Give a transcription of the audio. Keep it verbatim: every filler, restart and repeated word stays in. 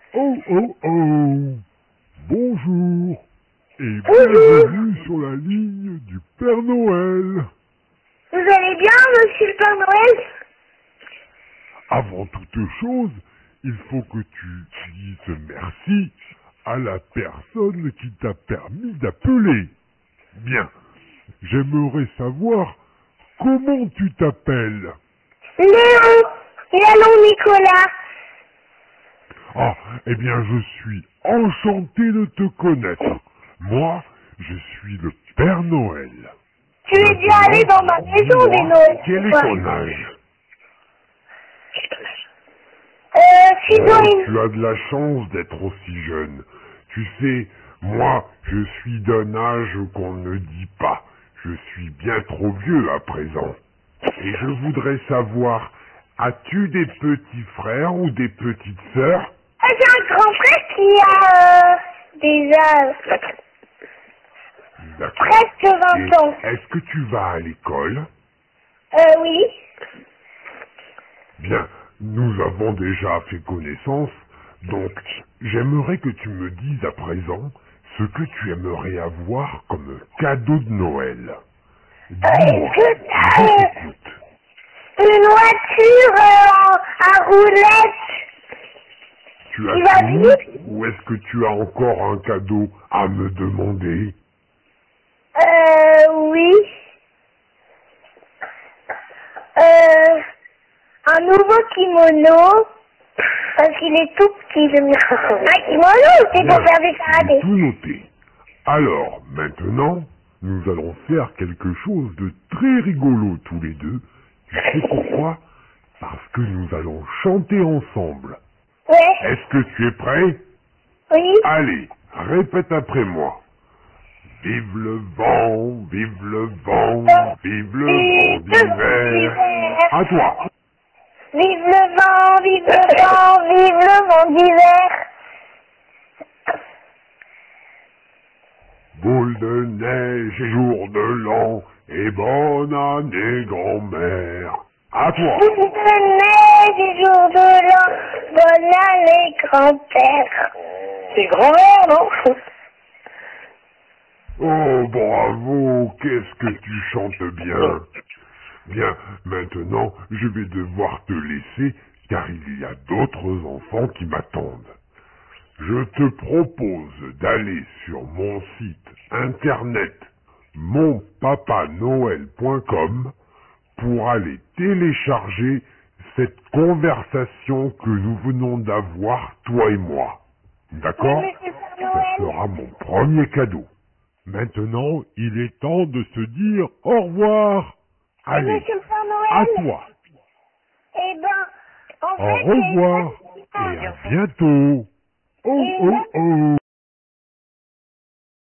Oh oh oh, bonjour et Bonjour. bienvenue sur la ligne du Père Noël. Vous allez bien, monsieur le Père Noël? Avant toute chose, il faut que tu dises merci à la personne qui t'a permis d'appeler. Bien, j'aimerais savoir comment tu t'appelles. Léon. Léon Nicolas. Ah, eh bien, je suis enchanté de te connaître. Moi, je suis le Père Noël. Tu es déjà allé dans ma maison des Noëls. Quel est Ouais. ton âge? Euh, six ans Oh, et tu as de la chance d'être aussi jeune. Tu sais, moi, je suis d'un âge qu'on ne dit pas. Je suis bien trop vieux à présent. Et je voudrais savoir, as-tu des petits frères ou des petites sœurs? Ah, j'ai un grand frère qui a euh, déjà euh, D'accord. presque vingt Et ans. est-ce que tu vas à l'école? Euh, oui. Bien, nous avons déjà fait connaissance, donc j'aimerais que tu me dises à présent ce que tu aimerais avoir comme cadeau de Noël. Euh, Dis-moi, est-ce que t'as je euh, t'écoute. une voiture euh, à roulettes Tu as qui va fini vite? ou est-ce que tu as encore un cadeau à me demander? Euh, oui. Euh, un nouveau kimono. Parce qu'il est tout petit, le mien. Un kimono, c'est pour Bien, faire des j'ai karatés. tout noté. Alors, maintenant, nous allons faire quelque chose de très rigolo tous les deux. Tu sais pourquoi? Parce que nous allons chanter ensemble. Ouais. Est-ce que tu es prêt? Oui. Allez, répète après moi. Vive le vent, vive le vent, vive le vent Vive le vent d'hiver. d'hiver. À toi. Vive le vent, vive le vent, vive le vent d'hiver. Boule de neige et jour de l'an, et bonne année grand-mère. À toi. Vive de neige et jour de l'an, bonne année grand-père. C'est grand-mère, non? Oh, bravo, qu'est-ce que tu chantes bien. Bien, maintenant, je vais devoir te laisser, car il y a d'autres enfants qui m'attendent. Je te propose d'aller sur mon site internet mon papa noël point com pour aller télécharger cette conversation que nous venons d'avoir, toi et moi. D'accord? Oui, monsieur le Père Ça Noël. sera mon premier cadeau. Maintenant, il est temps de se dire au revoir. Et Allez, monsieur le Père à Noël. toi. Eh ben, en Au fait, j'ai revoir une et à bientôt. Oh, Et oh, oh.